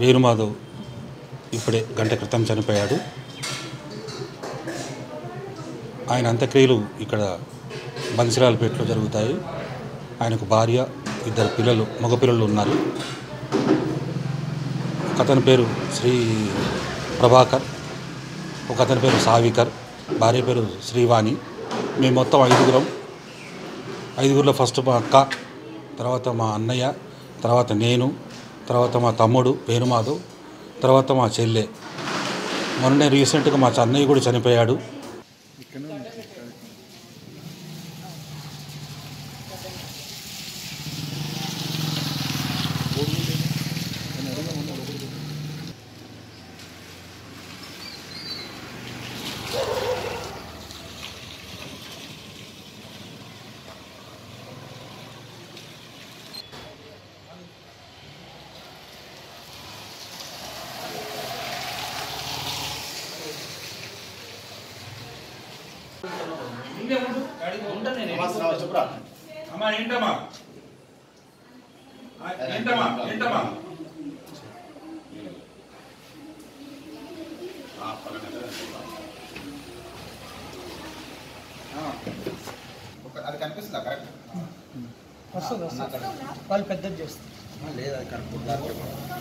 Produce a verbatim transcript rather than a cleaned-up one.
వేణు మాధవ్ ఇప్పుడే గంట క్రితం చనిపోయాడు. ఆయన అంత్యక్రియలు ఇక్కడ బన్సిరాలపేటలో జరుగుతాయి. ఆయనకు భార్య, ఇద్దరు పిల్లలు, మగపిల్లలు ఉన్నారు. ఒక అతని పేరు శ్రీ ప్రభాకర్, ఒక అతని పేరు సావికర్, భార్య పేరు శ్రీవాణి. మేము మొత్తం ఐదుగురం. ఐదుగురిలో ఫస్ట్ మా అక్క, తర్వాత మా అన్నయ్య, తర్వాత నేను, తర్వాత మా తమ్ముడు వేణు మాధవ్, తర్వాత మా చెల్లె. మొన్ననే రీసెంట్గా మా అన్నయ్య కూడా చనిపోయాడు. అమ్మా ఏంటమ్మా ఏంటమ్మా ఏంటమ్మా అది కనిపిస్తుందా? కరెక్ట్ వస్తుంది వస్తుంది వాళ్ళు పెద్దది చేస్తారు. లేదు, అది కరెక్ట్.